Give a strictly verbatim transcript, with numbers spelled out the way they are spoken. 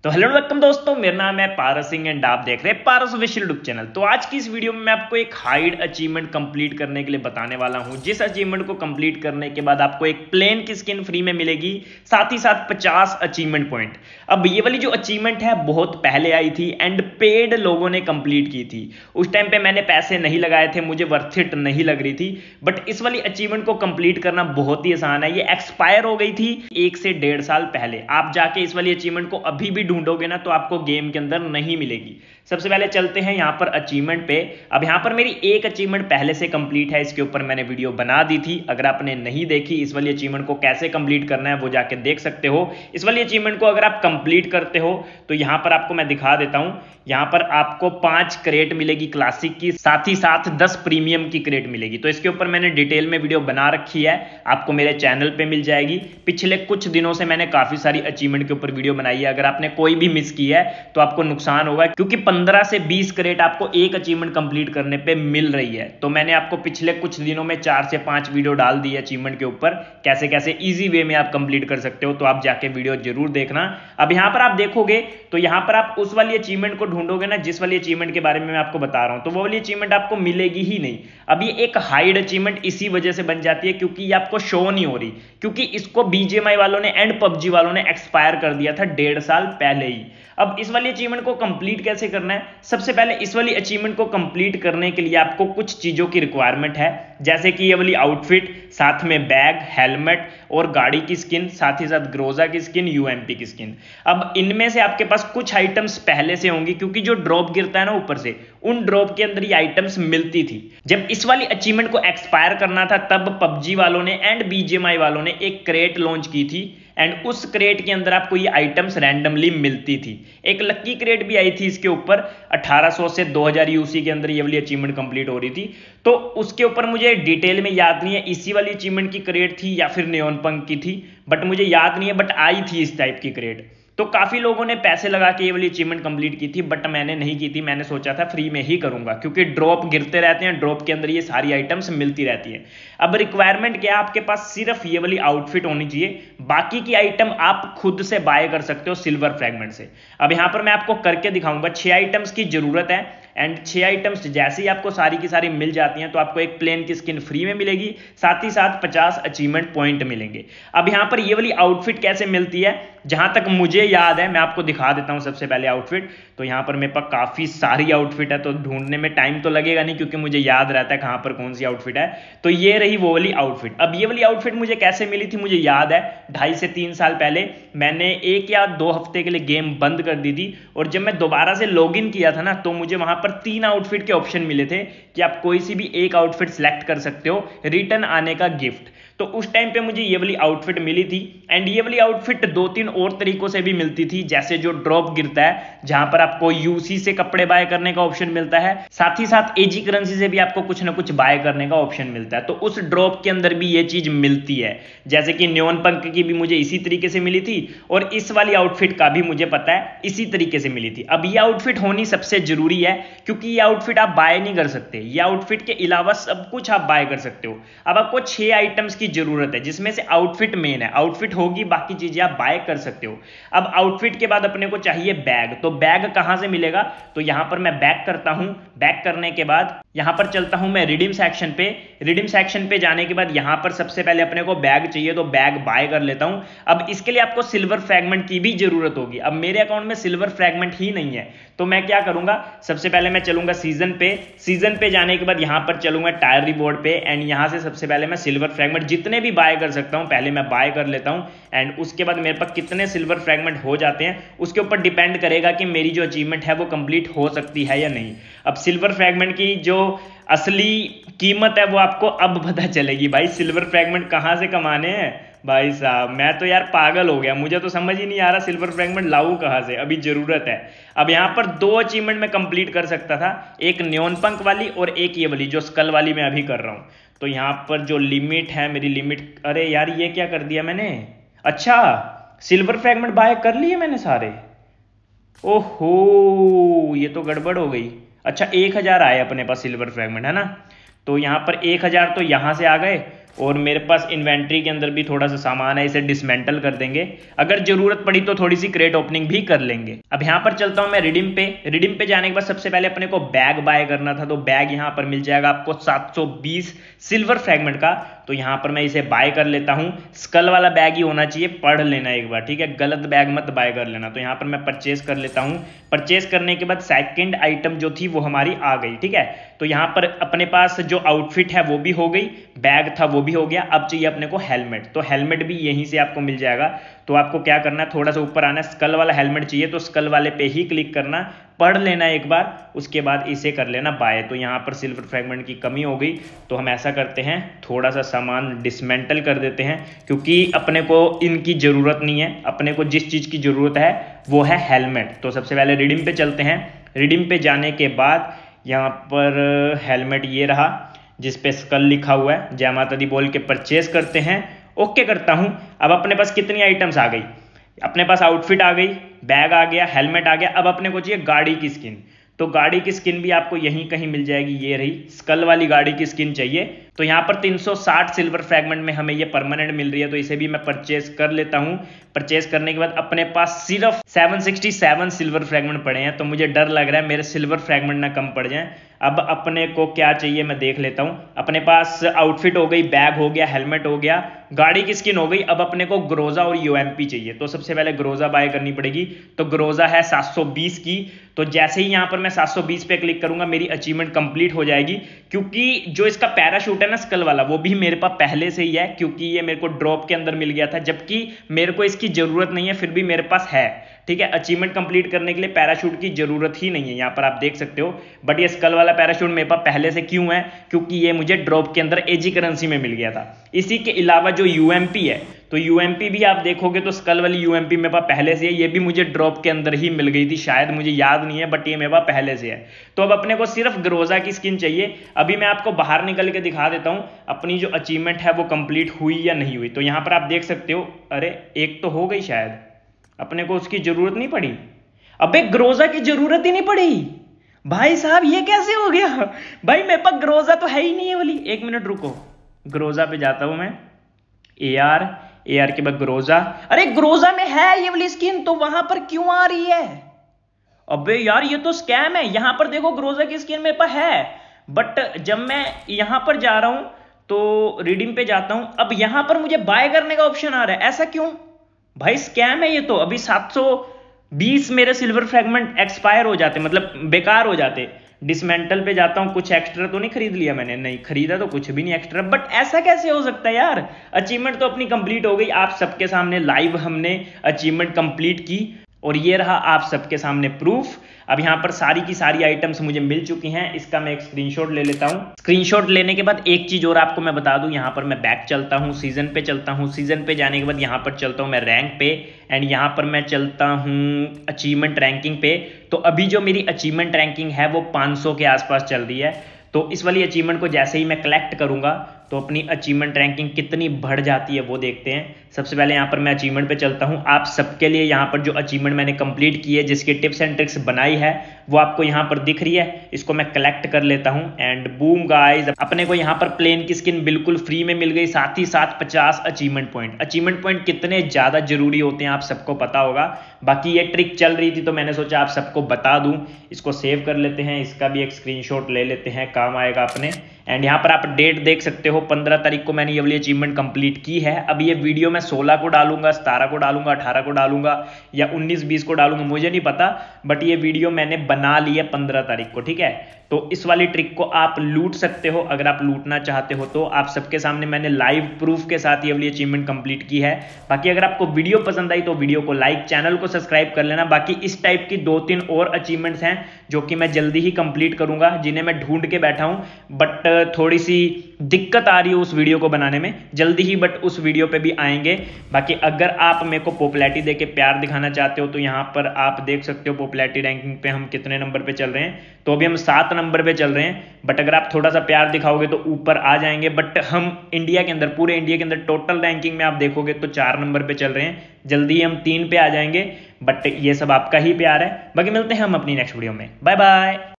तो hello welcome दोस्तों, मेरा नाम है पारस सिंह एंड आप देख रहे हैं पारस ऑफिशियल यूट्यूब चैनल। तो आज की इस वीडियो में मैं आपको एक हाइड अचीवमेंट कंप्लीट करने के लिए बताने वाला हूं, जिस अचीवमेंट को कंप्लीट करने के बाद आपको एक प्लेन की स्किन फ्री में मिलेगी, साथ ही साथ पचास अचीवमेंट पॉइंट। अब ये वाली जो अचीवमेंट है बहुत पहले आई थी एंड पेड लोगों ने कंप्लीट की थी। उस टाइम पे मैंने पैसे नहीं लगाए थे, मुझे वर्थ इट नहीं लग रही थी। बट इस वाली अचीवमेंट को कंप्लीट करना बहुत ही आसान है। ये एक्सपायर हो गई थी एक से डेढ़ साल पहले। आप जाके इस वाली अचीवमेंट को अभी भी ढूंढोगे ना तो आपको गेम के अंदर नहीं मिलेगी। सबसे पहले चलते हैं यहां पर अचीवमेंट पे। अब यहां पर मेरी एक अचीवमेंट पहले से कंप्लीट है, इसके ऊपर मैंने वीडियो बना दी थी। अगर आपने नहीं देखी इस वाली अचीवमेंट को कैसे कंप्लीट करना है वो जाके देख सकते हो। इस वाली अचीवमेंट को अगर आप कंप्लीट करते हो तो यहां पर आपको मैं दिखा देता हूं। यहां पर आपको पांच क्रेट मिलेगी क्लासिक की, साथ ही साथ दस प्रीमियम की क्रेट मिलेगी। तो इसके ऊपर मैंने डिटेल में वीडियो बना रखी है, आपको मेरे चैनल पे मिल जाएगी। पिछले कुछ दिनों से मैंने काफी सारी अचीवमेंट के ऊपर वीडियो बनाई है। अगर आपने कोई भी मिस की है तो आपको नुकसान होगा, क्योंकि पंद्रह से बीस क्रेट आपको एक अचीवमेंट कंप्लीट करने पे मिल रही है। तो मैंने आपको पिछले कुछ दिनों में चार से पांच वीडियो डाल दी है अचीवमेंट के ऊपर, कैसे कैसे इजी वे में आप कंप्लीट कर सकते हो। तो आप जाके वीडियो जरूर देखना। अब यहां पर आप देखोगे तो यहां पर आप उस वाली अचीवमेंट को ढूंढोगे ना जिस वाली अचीवमेंट के बारे में मैं आपको बता रहा हूं, तो वो वाली अचीवमेंट आपको मिलेगी ही नहीं। अब ये एक हाइड अचीवमेंट इसी वजह से बन जाती है क्योंकि ये आपको शो नहीं हो रही, क्योंकि इसको बीजीएमआई वालों ने एंड पबजी वालों ने एक्सपायर कर दिया था डेढ़ साल पहले ही। अब इस वाली अचीवमेंट को कंप्लीट कैसे करना है? सबसे पहले इस वाली अचीवमेंट को कंप्लीट करने के लिए आपको कुछ चीजों की रिक्वायरमेंट है, जैसे कि ये वाली आउटफिट, साथ में बैग, हेलमेट और गाड़ी की स्किन, साथ ही साथ ग्रोजा की स्किन, यूएमपी की स्किन। अब इनमें से आपके पास कुछ आइटम्स पहले से होंगी, क्योंकि जो ड्रॉप गिरता है ना ऊपर से, उन ड्रॉप के अंदर ये आइटम्स मिलती थी। जब इस वाली अचीवमेंट को एक्सपायर करना था तब पबजी वालों ने एंड बीजीएमआई वालों ने एक क्रेट लॉन्च की थी एंड उस क्रेट के अंदर आपको ये आइटम्स रैंडमली मिलती थी। एक लक्की क्रेट भी आई थी इसके ऊपर, अठारह सौ से दो हज़ार यूसी के अंदर ये वाली अचीवमेंट कंप्लीट हो रही थी। तो उसके ऊपर मुझे डिटेल में याद नहीं है इसी वाली अचीवमेंट की क्रेट थी या फिर नियॉन पंक की थी, बट मुझे याद नहीं है, बट आई थी इस टाइप की क्रेट। तो काफी लोगों ने पैसे लगा के ये वाली अचीवमेंट कंप्लीट की थी, बट मैंने नहीं की थी। मैंने सोचा था फ्री में ही करूंगा, क्योंकि ड्रॉप गिरते रहते हैं, ड्रॉप के अंदर ये सारी आइटम्स मिलती रहती है। अब रिक्वायरमेंट क्या है? आपके पास सिर्फ ये वाली आउटफिट होनी चाहिए, बाकी की आइटम आप खुद से बाय कर सकते हो सिल्वर फ्रैगमेंट से। अब यहां पर मैं आपको करके दिखाऊंगा। छह आइटम्स की जरूरत है एंड छह आइटम्स जैसे ही आपको सारी की सारी मिल जाती हैं तो आपको एक प्लेन की स्किन फ्री में मिलेगी, साथ ही साथ पचास अचीवमेंट पॉइंट मिलेंगे। अब यहां पर ये वाली आउटफिट कैसे मिलती है, जहां तक मुझे याद है मैं आपको दिखा देता हूं। सबसे पहले आउटफिट, तो यहां पर मेरे पास काफी सारी आउटफिट है, तो ढूंढने में टाइम तो लगेगा नहीं क्योंकि मुझे याद रहता है कहां पर कौन सी आउटफिट है। तो ये रही वो वाली आउटफिट। अब ये वाली आउटफिट मुझे कैसे मिली थी मुझे याद है, ढाई से तीन साल पहले मैंने एक या दो हफ्ते के लिए गेम बंद कर दी थी, और जब मैं दोबारा से लॉग इन किया था ना तो मुझे वहां पर तीन आउटफिट के ऑप्शन मिले थे कि आप कोई सी भी एक आउटफिट सिलेक्ट कर सकते हो, रिटर्न आने का गिफ्ट। तो उस टाइम पे मुझे ये वाली आउटफिट मिली थी एंड ये वाली आउटफिट दो तीन और तरीकों से भी मिलती थी, जैसे जो ड्रॉप गिरता है जहां पर आपको यूसी से कपड़े बाय करने का ऑप्शन मिलता है, साथ ही साथ एजी करेंसी से भी आपको कुछ ना कुछ बाय करने का ऑप्शन मिलता है। तो उस ड्रॉप के अंदर भी ये चीज मिलती है, जैसे कि नियॉन पंक की भी मुझे इसी तरीके से मिली थी और इस वाली आउटफिट का भी मुझे पता है इसी तरीके से मिली थी। अब ये आउटफिट होनी सबसे जरूरी है, क्योंकि ये आउटफिट आप बाय नहीं कर सकते, ये आउटफिट के अलावा सब कुछ आप बाय कर सकते हो। अब आपको छह आइटम्स की जरूरत है, जिसमें से आउटफिट मेन है। आउटफिट होगी, बाकी चीजें आप बाय कर सकते हो। अब आउटफिट के बाद अपने को चाहिए बैग। तो बैग कहां से मिलेगा? तो यहां पर मैं बैक करता हूं। बैक करने के बाद यहां पर चलता हूं मैं रिडीम सेक्शन पे। रिडीम सेक्शन पे जाने के बाद यहां पर सबसे पहले अपने को बैग चाहिए, तो बैग बाय कर लेता हूं। अब इसके लिए आपको सिल्वर फ्रैगमेंट की भी जरूरत होगी। अब मेरे अकाउंट में सिल्वर फ्रैगमेंट ही नहीं है, तो मैं क्या करूंगा, सबसे पहले मैं चलूंगा सीजन पे। सीजन पे जाने के बाद यहां पर चलूंगा टायर रिवॉर्ड पे एंड यहां से सबसे पहले मैं सिल्वर फ्रैगमेंट जितने भी बाय कर सकता हूं पहले मैं बाय कर लेता हूं एंड उसके बाद मेरे पास कितने सिल्वर फ्रैगमेंट हो जाते हैं उसके ऊपर डिपेंड करेगा कि मेरी जो अचीवमेंट है वो कंप्लीट हो सकती है या नहीं। अब सिल्वर फ्रैगमेंट की जो असली कीमत है वो आपको अब पता चलेगी। भाई सिल्वर फ्रैगमेंट कहां से कमाने हैं भाई साहब, मैं तो यार पागल हो गया, मुझे तो समझ ही नहीं आ रहा सिल्वर फ्रैगमेंट लाऊं कहां से, अभी जरूरत है। अब यहां पर दो अचीवमेंट मैं कंप्लीट कर सकता था, एक नियॉन पंक वाली और एक ये वाली जो स्कल वाली मैं अभी कर रहा हूं। तो यहां पर जो लिमिट है मेरी लिमिट, अरे यार ये क्या कर दिया मैंने, अच्छा सिल्वर फ्रैगमेंट बाय कर लिए मैंने सारे, ओहो ये तो गड़बड़ हो गई। अच्छा एक हजार आए अपने पास सिल्वर फ्रैगमेंट, है ना, तो यहां पर एक हजार तो यहां से आ गए, और मेरे पास इन्वेंट्री के अंदर भी थोड़ा सा सामान है, इसे डिसमेंटल कर देंगे। अगर जरूरत पड़ी तो थोड़ी सी क्रेट ओपनिंग भी कर लेंगे। अब यहाँ पर चलता हूँ मैं रिडीम पे। रिडीम पे जाने के बाद सबसे पहले अपने को बैग बाय करना था, तो बैग यहाँ पर मिल जाएगा आपको सात सौ बीस सिल्वर फ्रैगमेंट का। तो यहाँ पर मैं इसे बाय कर लेता हूँ। स्कल वाला बैग ही होना चाहिए, पढ़ लेना एक बार, ठीक है, गलत बैग मत बाय कर लेना। तो यहाँ पर मैं परचेज कर लेता हूँ। परचेज करने के बाद सेकंड आइटम जो थी वो हमारी आ गई, ठीक है। तो यहाँ पर अपने पास जो आउटफिट है वो भी हो गई, बैग था वो भी हो गया। अब चाहिए अपने को हेलमेट, तो हेलमेट भी यहीं से आपको मिल जाएगा। तो आपको क्या करना है, थोड़ा सा ऊपर आना है, स्कल वाला हेलमेट चाहिए तो स्कल वाले पे ही क्लिक करना, पढ़ लेना एक बार, उसके बाद इसे कर लेना बाय। तो यहाँ पर सिल्वर फ्रैगमेंट की कमी हो गई, तो हम ऐसा करते हैं, थोड़ा सा सामान डिसमेंटल कर देते हैं, क्योंकि अपने को इनकी ज़रूरत नहीं है। अपने को जिस चीज़ की ज़रूरत है वो है हेलमेट। तो सबसे पहले रिडीम पे चलते हैं। रिडीम पे जाने के बाद यहाँ पर हेलमेट ये रहा जिस पे स्कल लिखा हुआ है, जय माता दी बोल के परचेज करते हैं। ओके करता हूँ। अब अपने पास कितनी आइटम्स आ गई, अपने पास आउटफिट आ गई, बैग आ गया, हेलमेट आ गया। अब अपने को चाहिए गाड़ी की स्किन, तो गाड़ी की स्किन भी आपको यहीं कहीं मिल जाएगी, ये रही स्कल वाली गाड़ी की स्किन चाहिए। तो यहाँ पर तीन सौ साठ सिल्वर फ्रैगमेंट में हमें ये परमानेंट मिल रही है, तो इसे भी मैं परचेज कर लेता हूँ। परचेज करने के बाद अपने पास सिर्फ सात सौ सरसठ सिल्वर फ्रैगमेंट पड़े हैं, तो मुझे डर लग रहा है मेरे सिल्वर फ्रैगमेंट ना कम पड़ जाएं। अब अपने को क्या चाहिए मैं देख लेता हूँ। अपने पास आउटफिट हो गई, बैग हो गया, हेलमेट हो गया, गाड़ी की स्किन हो गई। अब अपने को ग्रोजा और यूएमपी चाहिए, तो सबसे पहले ग्रोजा बाय करनी पड़ेगी। तो ग्रोजा है सात सौ बीस की, तो जैसे ही यहाँ पर मैं सात सौ बीस पे क्लिक करूंगा मेरी अचीवमेंट कंप्लीट हो जाएगी। क्योंकि जो इसका पैराशूट है ना स्कल वाला, वो भी मेरे पास पहले से ही है, क्योंकि ये मेरे को ड्रॉप के अंदर मिल गया था, जबकि मेरे को इसकी जरूरत नहीं है, फिर भी मेरे पास है, ठीक है। अचीवमेंट कंप्लीट करने के लिए पैराशूट की जरूरत ही नहीं है, यहाँ पर आप देख सकते हो। बट ये स्कल वाला पैराशूट मेरे पास पहले से क्यों है, क्योंकि ये मुझे ड्रॉप के अंदर एजी करेंसी में मिल गया था। इसी के अलावा जो यूएमपी है, तो यूएमपी भी आप देखोगे तो स्कल वाली यूएमपी मेरे पास पहले से है, ये भी मुझे ड्रॉप के अंदर ही मिल गई थी, शायद मुझे याद नहीं है, बट ये मेरे पास पहले से है। तो अब अपने को सिर्फ ग्रोजा की स्किन चाहिए। अभी मैं आपको बाहर निकल के दिखा देता हूं अपनी जो अचीवमेंट है वो कंप्लीट हुई या नहीं हुई। तो यहां पर आप देख सकते हो, अरे एक तो हो गई, शायद अपने को उसकी जरूरत नहीं पड़ी। अबे ग्रोजा की जरूरत ही नहीं पड़ी भाई साहब, ये कैसे हो गया भाई, मेरे पास ग्रोजा तो है ही नहीं है वाली। एक मिनट रुको, ग्रोजा पे जाता हूं मैं, ए आर ए आर के बाद ग्रोजा। अरे ग्रोजा में है ये वाली स्किन, तो वहां पर क्यों आ रही है? अबे यार ये तो स्कैम है। यहां पर देखो ग्रोजा की स्किन मेरे पास है, बट जब मैं यहां पर जा रहा हूं तो रिडीम पे जाता हूं, अब यहां पर मुझे बाय करने का ऑप्शन आ रहा है, ऐसा क्यों भाई? स्कैम है ये तो। अभी सात सौ बीस मेरे सिल्वर फ्रैगमेंट एक्सपायर हो जाते, मतलब बेकार हो जाते। डिसमेंटल पे जाता हूं, कुछ एक्स्ट्रा तो नहीं खरीद लिया मैंने? नहीं खरीदा तो कुछ भी नहीं एक्स्ट्रा, बट ऐसा कैसे हो सकता है यार? अचीवमेंट तो अपनी कंप्लीट हो गई, आप सबके सामने लाइव हमने अचीवमेंट कंप्लीट की, और ये रहा आप सबके सामने प्रूफ। अब यहाँ पर सारी की सारी आइटम्स मुझे मिल चुकी हैं, इसका मैं एक स्क्रीनशॉट ले लेता हूँ। स्क्रीनशॉट लेने के बाद एक चीज और आपको मैं बता दूं, यहाँ पर मैं बैक चलता हूँ, सीजन पे चलता हूँ, सीजन पे जाने के बाद यहाँ पर चलता हूँ मैं रैंक पे, एंड यहाँ पर मैं चलता हूँ अचीवमेंट रैंकिंग पे। तो अभी जो मेरी अचीवमेंट रैंकिंग है वो पाँच सौ के आसपास चल रही है। तो इस वाली अचीवमेंट को जैसे ही मैं कलेक्ट करूंगा तो अपनी अचीवमेंट रैंकिंग कितनी बढ़ जाती है वो देखते हैं। सबसे पहले यहाँ पर मैं अचीवमेंट पे चलता हूँ। आप सबके लिए यहाँ पर जो अचीवमेंट मैंने कंप्लीट की है, जिसकी टिप्स एंड ट्रिक्स बनाई है, वो आपको यहाँ पर दिख रही है। इसको मैं कलेक्ट कर लेता हूँ, एंड बूम गाइस, अपने को यहाँ पर प्लेन की स्किन बिल्कुल फ्री में मिल गई, साथ ही साथ पचास अचीवमेंट पॉइंट। अचीवमेंट पॉइंट कितने ज्यादा जरूरी होते हैं आप सबको पता होगा। बाकी ये ट्रिक चल रही थी तो मैंने सोचा आप सबको बता दूं। इसको सेव कर लेते हैं, इसका भी एक स्क्रीनशॉट ले लेते हैं, काम आएगा अपने। एंड यहाँ पर आप डेट देख सकते हो, पंद्रह तारीख को मैंने ये वाली अचीवमेंट कंप्लीट की है। अब ये वीडियो मैं सोलह को डालूंगा, सतारह को डालूंगा, अठारह को डालूंगा या उन्नीस बीस को डालूंगा, मुझे नहीं पता, बट ये वीडियो मैंने बना ली है पंद्रह तारीख को, ठीक है। तो इस वाली ट्रिक को आप लूट सकते हो अगर आप लूटना चाहते हो तो। आप सबके सामने मैंने लाइव प्रूफ के साथ ये वाली अचीवमेंट कंप्लीट की है। बाकी अगर आपको वीडियो पसंद आई तो वीडियो को लाइक, चैनल को सब्सक्राइब कर लेना। बाकी इस टाइप की दो तीन और अचीवमेंट्स हैं जो कि मैं जल्दी ही कंप्लीट करूंगा, जिन्हें मैं ढूंढ के बैठा हूं, बट थोड़ी सी दिक्कत आ रही है उस वीडियो को बनाने में, जल्दी ही बट उस वीडियो पे भी आएंगे। बाकी अगर आप मेरे को पॉपुलैरिटी देके प्यार दिखाना चाहते हो तो यहाँ पर आप देख सकते हो पॉपुलैरिटी रैंकिंग पे हम कितने नंबर पे चल रहे हैं। तो अभी हम सात नंबर पे चल रहे हैं, बट अगर आप थोड़ा सा प्यार दिखाओगे तो ऊपर आ जाएंगे। बट हम इंडिया के अंदर, पूरे इंडिया के अंदर टोटल रैंकिंग में आप देखोगे तो चार नंबर पे चल रहे हैं, जल्दी हम तीन पे आ जाएंगे। बट ये सब आपका ही प्यार है। बाकी मिलते हैं हम अपनी नेक्स्ट वीडियो में, बाय बाय।